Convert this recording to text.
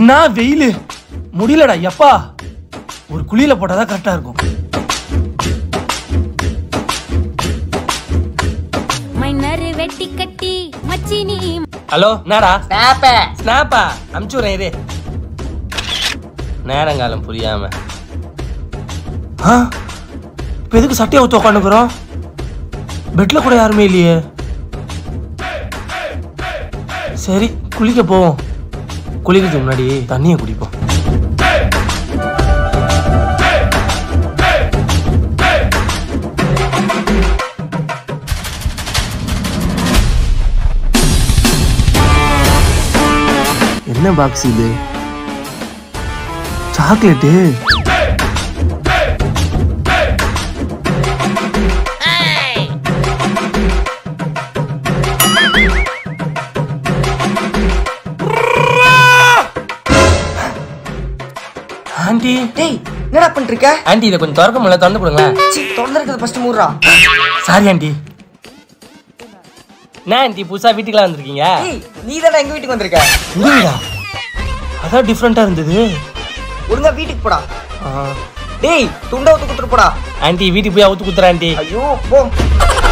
என்ன வெயில் முடியலடா எப்பா. ஒரு குளியில போட்டாதான் கரெக்டா இருக்கும். ஹலோ என்னடா? ஸ்னாப்பா அனுப்பிச்சுறேன் இரு. நேரங்காலம் புரியாம இப்ப எதுக்கு சட்டையை ஊத்து உட்காந்துக்கிறோம்? பெட்ல கூட யாருமே இல்லையே. சரி குளிக்க போவோம். குளிக்கிறதுக்கு முன்னாடி தண்ணியை குடிப்போம். என்ன பாக்ஸ் இது? சாக்லேட்டு. ஆண்டி டேய் என்னடா பண்றீங்க? ஆண்டி இதை கொஞ்சம் திறக்க முடியல, திறந்து கொடுங்களேன். தொண்டை இருக்குது ஃபர்ஸ்ட் மூடுறா. Sorry aunty. என்ன ஆண்டி புதுசா வீட்டுக்குலாம் வந்திருக்கீங்க? டேய் நீ தானே எங்க வீட்டுக்கு வந்திருக்க? உங்க வீடா? அதான் டிஃப்ரெண்டா இருந்தது. ஒழுங்கா வீட்டுக்கு போடா. டேய் துண்டை ஊத்து குத்துட்டு போடா. ஆண்டி வீட்டுக்கு போய் அவுத்து குத்துறேன் ஆண்டி. ஐயோ போ.